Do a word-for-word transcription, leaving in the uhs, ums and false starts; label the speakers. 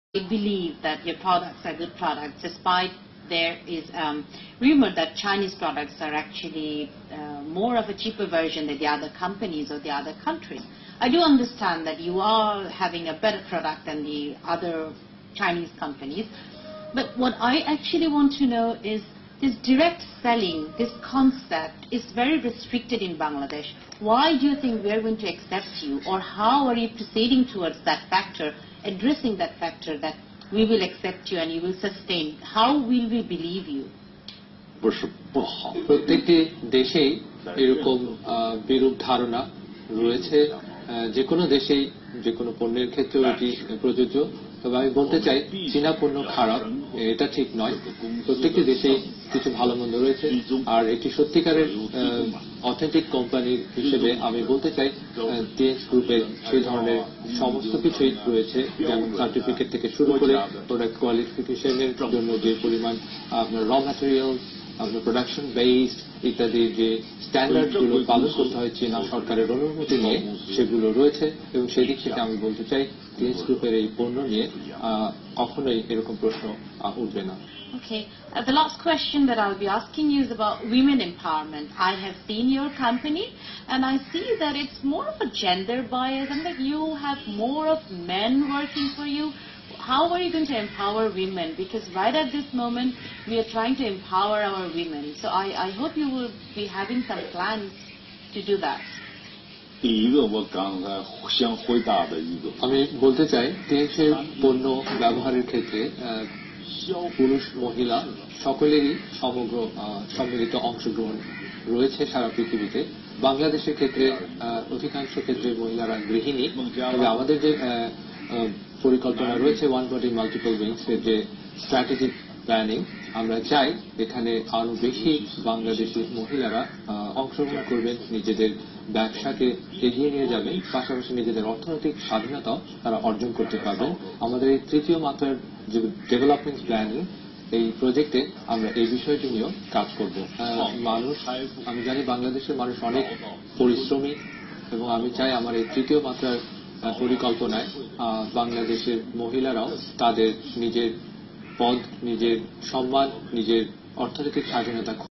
Speaker 1: I believe that your products are good products, despite there is um, rumor that Chinese products are actually uh, more of a cheaper version than the other companies or the other countries. I do understand that you are having a better product than the other Chinese companies, but what I actually want to know is this direct selling, this concept is very restricted in Bangladesh. Why do you think we are going to accept you, or how are you proceeding towards that factor, addressing that factor that we will accept you and you will sustain? How will we believe you?
Speaker 2: প্রত্যেকটি দেশেই এরকম বিরূপ ধারণা রয়েছে, যে কোনো দেশেই যে কোনো পণ্যের ক্ষেত্রেও এটি প্রযোজ্য। তবে আমি বলতে চাই চীনা পণ্য খারাপ এটা ঠিক নয়, প্রত্যেকটি দেশেই কিছু ভালো মন্দ রয়েছে। আর একটি সত্যিকারের অথেন্টিক কোম্পানি হিসেবে আমি বলতে চাই টিএক্স গ্রুপের সেই ধরনের সমস্ত কিছুই রয়েছে, যেমন সার্টিফিকেট থেকে শুরু করে প্রোডাক্ট কোয়ালিফিকেশনের জন্য যে পরিমাণ আপনার র ম্যাটেরিয়াল, আপনার প্রোডাকশন বেসড ইত্যাদি যে স্ট্যান্ডার্ড গুলো পালন করতে হয় চীনা সরকারের অনুমতি নিয়ে, সেগুলো রয়েছে। এবং সেই দিক থেকে আমি বলতে চাই টিএক্স গ্রুপের এই পণ্য নিয়ে কখনোই এরকম প্রশ্ন উঠবে না।
Speaker 1: Okay. Uh, the last question that I'll be asking you is about women empowerment. I have seen your company and I see that it's more of a gender bias and that you have more of men working for you. How are you going to empower women? Because right at this moment, we are trying to empower our women. So I, I hope you will be having some plans to do that.
Speaker 3: 第一个我刚才想回答的一个，
Speaker 2: আমি বলতে চাই TX এর পণ্য ব্যবহারের ক্ষেত্রে পুরুষ মহিলা সকলেরই সমগ্র সম্মিলিত অংশগ্রহণ রয়েছে সারা পৃথিবীতে। বাংলাদেশের ক্ষেত্রে অধিকাংশ ক্ষেত্রে মহিলারা গৃহিণী, তবে আমাদের যে পরিকল্পনা রয়েছে ওয়ান বডি মাল্টিপল উইংস এর যে স্ট্র্যাটেজিক প্ল্যানিং, আমরা চাই এখানে আরো বেশি বাংলাদেশি মহিলারা অংশগ্রহণ করবেন, নিজেদের ব্যবসাকে এগিয়ে নিয়ে যাবেন, পাশাপাশি নিজেদের অর্থনৈতিক স্বাধীনতাও তারা অর্জন করতে পারবেন। আমাদের এই তৃতীয় মাত্রার যে ডেভেলপমেন্ট প্ল্যানিং, এই প্রজেক্টে আমরা এই বিষয়টি নিয়েও কাজ করব। মানুষ, আমি জানি বাংলাদেশের মানুষ অনেক পরিশ্রমী এবং আমি চাই আমার এই তৃতীয় মাত্রার পরিকল্পনায় বাংলাদেশের মহিলারাও তাদের নিজের পদ, নিজের সম্মান, নিজের অর্থনৈতিক স্বাধীনতা